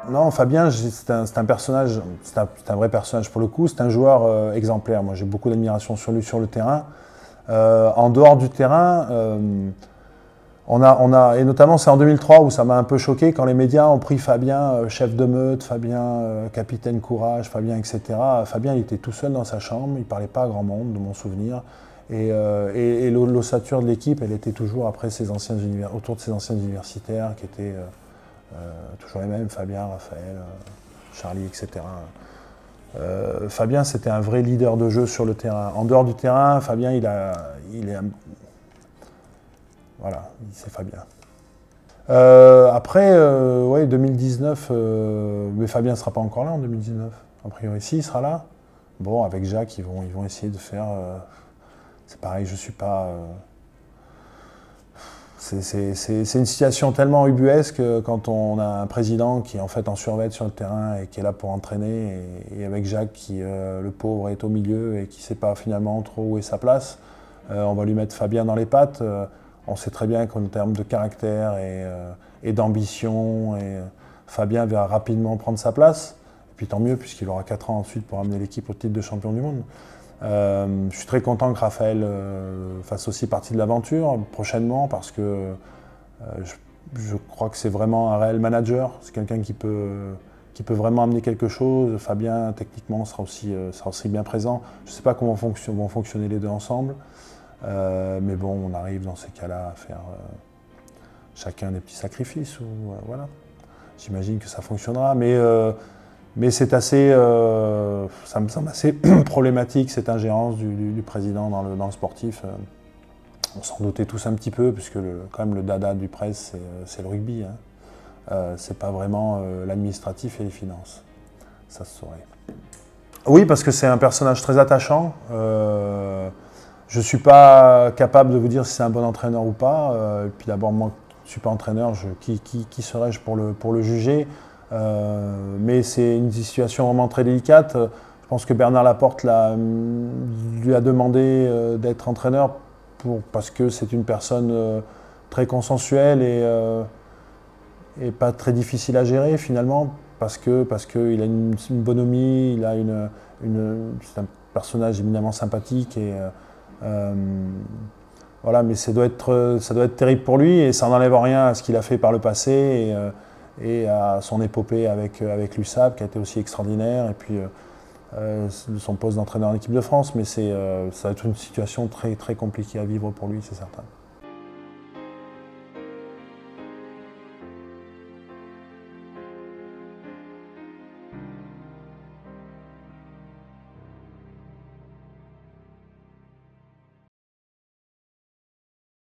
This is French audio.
Non, Fabien, c'est un personnage, c'est un vrai personnage pour le coup, c'est un joueur exemplaire. Moi, j'ai beaucoup d'admiration sur lui sur le terrain. En dehors du terrain, et notamment c'est en 2003 où ça m'a un peu choqué quand les médias ont pris Fabien chef de meute, Fabien capitaine courage, Fabien etc. Fabien il était tout seul dans sa chambre, il parlait pas à grand monde de mon souvenir. Et l'ossature de l'équipe, elle était toujours autour de ses anciens universitaires qui étaient toujours les mêmes, Fabien, Raphaël, Charlie, etc. Fabien, c'était un vrai leader de jeu sur le terrain. En dehors du terrain, Fabien, voilà, c'est Fabien. Après, ouais, 2019, mais Fabien ne sera pas encore là en 2019. A priori, si, il sera là. Bon, avec Jacques, ils vont essayer de faire... c'est pareil, je suis pas... c'est une situation tellement ubuesque quand on a un président qui est en fait en survêt sur le terrain et qui est là pour entraîner, et avec Jacques qui, le pauvre, est au milieu et qui ne sait pas finalement trop où est sa place. On va lui mettre Fabien dans les pattes. On sait très bien qu'en termes de caractère et d'ambition, Fabien va rapidement prendre sa place. Et puis tant mieux, puisqu'il aura 4 ans ensuite pour amener l'équipe au titre de champion du monde. Je suis très content que Raphaël fasse aussi partie de l'aventure prochainement, parce que je crois que c'est vraiment un réel manager. C'est quelqu'un qui peut vraiment amener quelque chose. Fabien, techniquement, sera aussi bien présent. Je ne sais pas comment vont fonctionner les deux ensemble. Mais bon, on arrive dans ces cas-là à faire chacun des petits sacrifices. Voilà. J'imagine que ça fonctionnera. Mais c'est assez, ça me semble assez problématique, cette ingérence du président dans le sportif. On s'en doutait tous un petit peu, puisque quand même le dada du presse, c'est le rugby. Hein. C'est pas vraiment l'administratif et les finances. Ça se saurait. Oui, parce que c'est un personnage très attachant. Je ne suis pas capable de vous dire si c'est un bon entraîneur ou pas. Et puis d'abord, moi, je ne suis pas entraîneur, qui serais-je pour le juger? Mais c'est une situation vraiment très délicate. Je pense que Bernard Laporte lui a demandé d'être entraîneur parce que c'est une personne très consensuelle et pas très difficile à gérer finalement, parce qu'il a une bonhomie, c'est un personnage éminemment sympathique voilà, mais ça doit être terrible pour lui, et ça n'enlève rien à ce qu'il a fait par le passé et à son épopée avec l'USAP, qui a été aussi extraordinaire, et puis son poste d'entraîneur en équipe de France. Mais ça va être une situation très, très compliquée à vivre pour lui, c'est certain.